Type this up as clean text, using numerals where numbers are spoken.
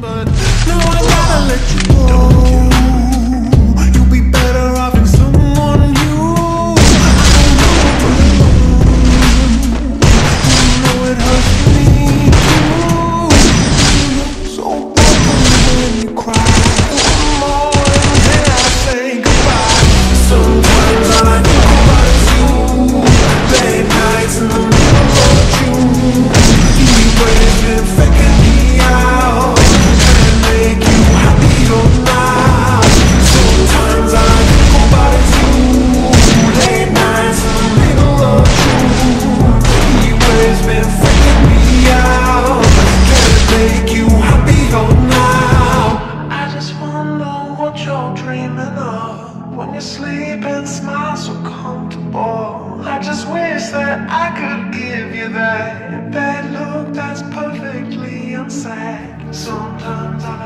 but now I gotta let you go. You'll be better off in someone new. You know it hurts me too. So broken when you cry. One more and then I say goodbye. Sometimes all I think about is you. Late nights in the middle of June. Heat waves been faking me out. Can't make you happier now. Sometimes all I think about is you. Late nights in the middle of June. Heat waves been faking me out. Can't make you happier now. I just wonder what you're dreaming of when you sleep and smile so comfortable. I just wish that I could give you that bad look that's perfectly unsaid. Sometimes I